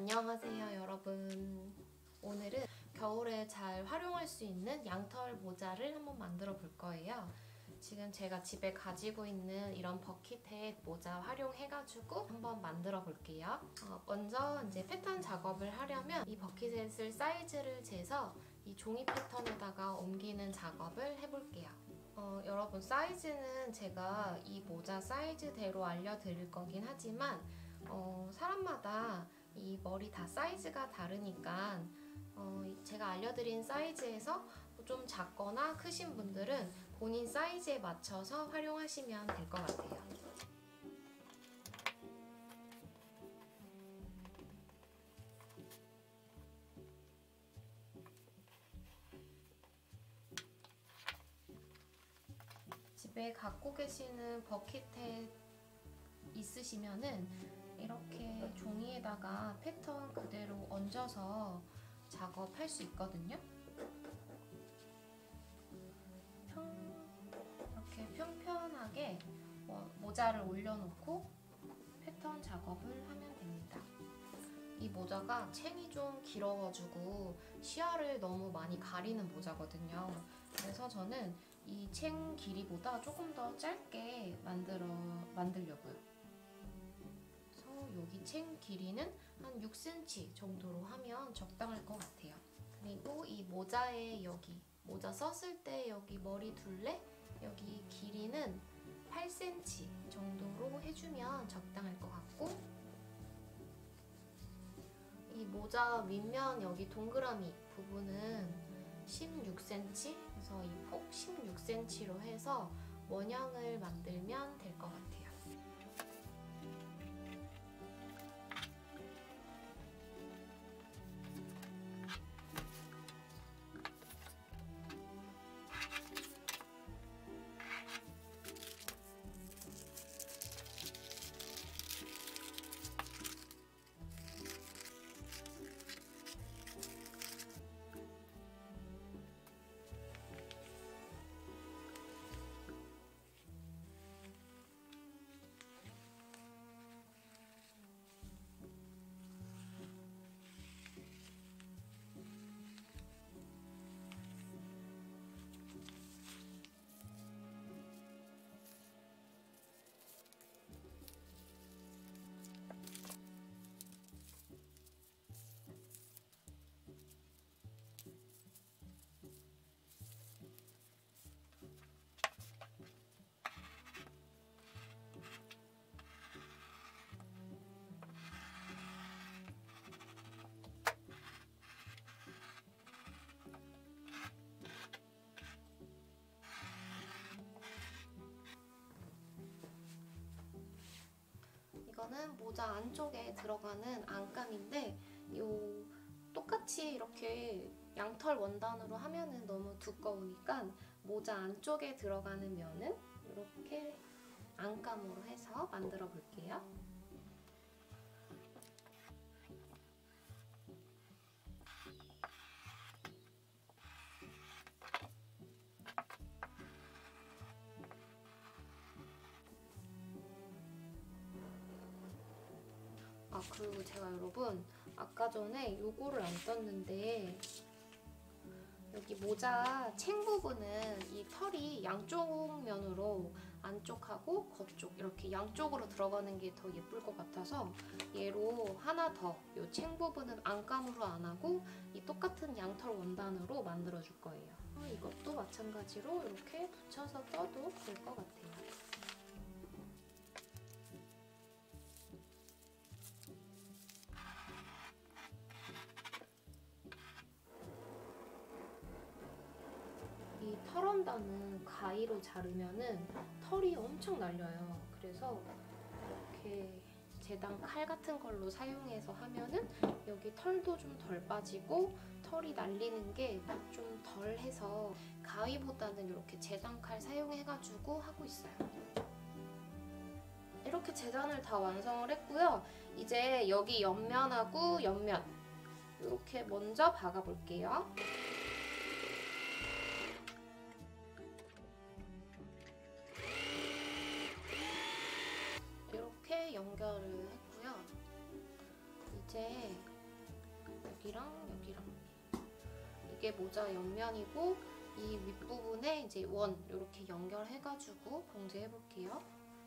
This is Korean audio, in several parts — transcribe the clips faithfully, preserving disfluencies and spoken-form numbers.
안녕하세요 여러분. 오늘은 겨울에 잘 활용할 수 있는 양털 모자를 한번 만들어 볼 거예요. 지금 제가 집에 가지고 있는 이런 버킷햇 모자 활용해가지고 한번 만들어 볼게요. 어, 먼저 이제 패턴 작업을 하려면 이 버킷햇을 사이즈를 재서 이 종이 패턴에다가 옮기는 작업을 해볼게요. 어, 여러분 사이즈는 제가 이 모자 사이즈대로 알려드릴 거긴 하지만 어, 사람마다 이 머리 다 사이즈가 다르니까 어, 제가 알려드린 사이즈에서 좀 작거나 크신 분들은 본인 사이즈에 맞춰서 활용하시면 될 것 같아요. 집에 갖고 계시는 버킷햇 있으시면은 이렇게 종이에다가 패턴 그대로 얹어서 작업할 수 있거든요. 이렇게 평평하게 모자를 올려놓고 패턴 작업을 하면 됩니다. 이 모자가 챙이 좀 길어가지고 시야를 너무 많이 가리는 모자거든요. 그래서 저는 이 챙 길이보다 조금 더 짧게 만들어, 만들려고요. 그래서 여기 챙 길이는 한 육 센티미터 정도로 하면 적당할 것 같아요. 그리고 이 모자에 여기 모자 썼을 때 여기 머리 둘레 여기 길이는 팔 센티미터 정도로 해주면 적당할 것 같고, 이 모자 윗면 여기 동그라미 부분은 십육 센티미터, 그래서 이 폭 십육 센티미터로 해서 원형을 만들면 될 것 같아요. 이거는 모자 안쪽에 들어가는 안감인데 요 똑같이 이렇게 양털 원단으로 하면은 너무 두꺼우니까 모자 안쪽에 들어가는 면은 이렇게 안감으로 해서 만들어 볼게요. 아, 그리고 제가 여러분 아까 전에 요거를 안 떴는데 여기 모자 챙 부분은 이 털이 양쪽 면으로 안쪽하고 겉쪽 이렇게 양쪽으로 들어가는 게 더 예쁠 것 같아서 얘로 하나 더 이 챙 부분은 안감으로 안 하고 이 똑같은 양털 원단으로 만들어 줄 거예요. 이것도 마찬가지로 이렇게 붙여서 떠도 될 것 같아요. 이 털 원단은 가위로 자르면은 털이 엄청 날려요. 그래서 이렇게 재단 칼 같은 걸로 사용해서 하면은 여기 털도 좀 덜 빠지고 털이 날리는 게 좀 덜 해서 가위보다는 이렇게 재단 칼 사용해가지고 하고 있어요. 이렇게 재단을 다 완성을 했고요. 이제 여기 옆면하고 옆면 이렇게 먼저 박아볼게요. 이렇게 연결을 했고요. 이제 여기랑 여기랑 이게 모자 옆면이고 이 윗부분에 이제 원 이렇게 연결해가지고 봉제해 볼게요.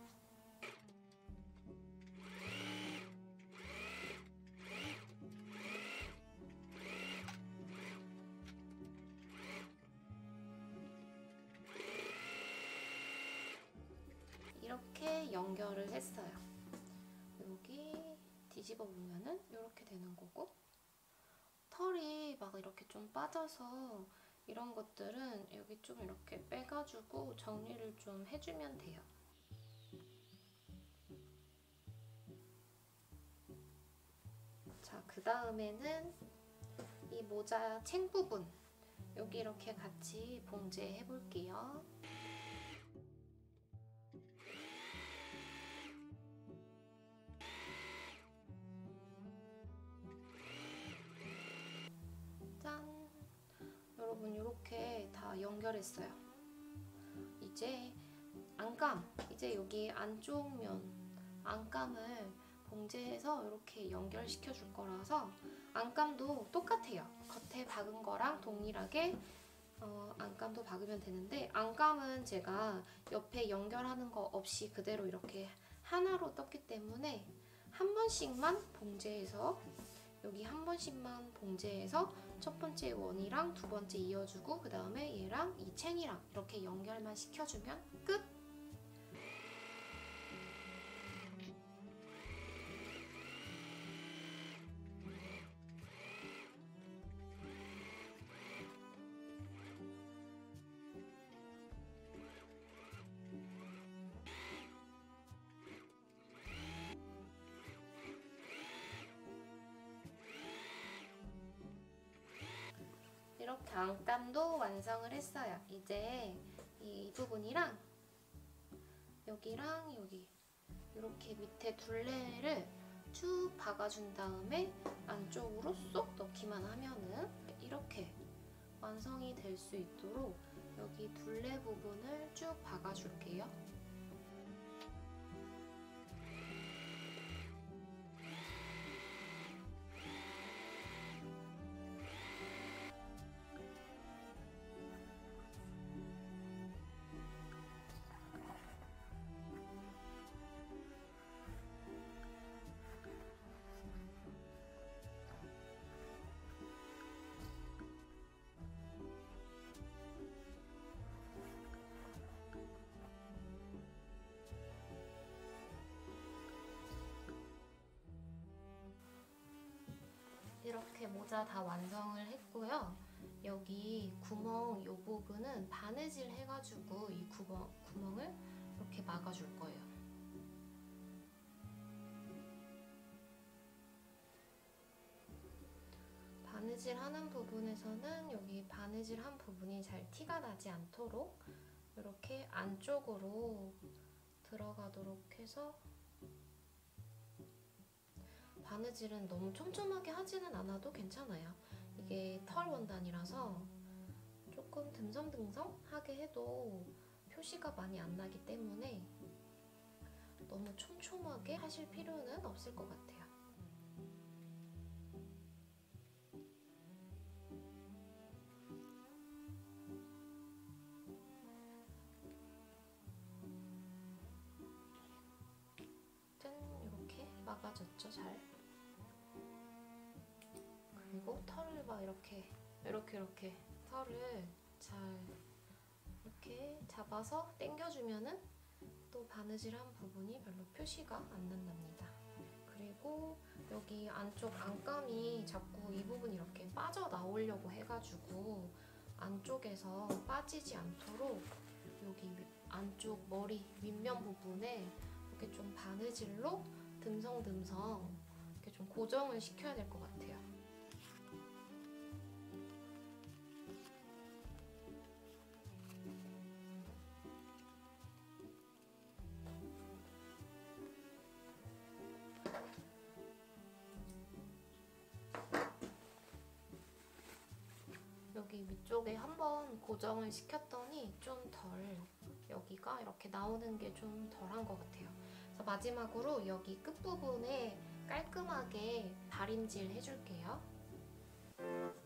이렇게 연결을 했어요. 여기 뒤집어 보면은 이렇게 되는 거고, 털이 막 이렇게 좀 빠져서 이런 것들은 여기 좀 이렇게 빼가지고 정리를 좀 해주면 돼요. 자, 그 다음에는 이 모자 챙 부분 여기 이렇게 같이 봉제해 볼게요. 짠! 여러분 이렇게 다 연결했어요. 이제 안감, 이제 여기 안쪽 면 안감을 봉제해서 이렇게 연결시켜 줄 거라서 안감도 똑같아요. 겉에 박은 거랑 동일하게 어, 안감도 박으면 되는데, 안감은 제가 옆에 연결하는 거 없이 그대로 이렇게 하나로 떴기 때문에 한 번씩만 봉제해서 여기 한 번씩만 봉제해서 첫 번째 원이랑 두 번째 이어주고 그 다음에 얘랑 이 챙이랑 이렇게 연결만 시켜주면 끝! 이렇게 안감도 완성을 했어요. 이제 이 부분이랑 여기랑 여기 이렇게 밑에 둘레를 쭉 박아준 다음에 안쪽으로 쏙 넣기만 하면은 이렇게 완성이 될 수 있도록 여기 둘레 부분을 쭉 박아줄게요. 이렇게 모자 다 완성을 했고요. 여기 구멍 이 부분은 바느질 해가지고 이 구멍, 구멍을 이렇게 막아줄 거예요. 바느질 하는 부분에서는 여기 바느질 한 부분이 잘 티가 나지 않도록 이렇게 안쪽으로 들어가도록 해서, 바느질은 너무 촘촘하게 하지는 않아도 괜찮아요. 이게 털 원단이라서 조금 듬성듬성하게 해도 표시가 많이 안 나기 때문에 너무 촘촘하게 하실 필요는 없을 것 같아요. 짠! 이렇게 막아줬죠, 잘. 그리고 털을 막 이렇게 이렇게 이렇게 털을 잘 이렇게 잡아서 당겨주면은 또 바느질한 부분이 별로 표시가 안 난답니다. 그리고 여기 안쪽 안감이 자꾸 이 부분이 이렇게 빠져나오려고 해가지고 안쪽에서 빠지지 않도록 여기 안쪽 머리 윗면 부분에 이렇게 좀 바느질로 듬성듬성 이렇게 좀 고정을 시켜야 될 것 같아요. 여기 위쪽에 한번 고정을 시켰더니 좀 덜, 여기가 이렇게 나오는 게 좀 덜한 것 같아요. 그래서 마지막으로 여기 끝부분에 깔끔하게 다림질 해줄게요. 네.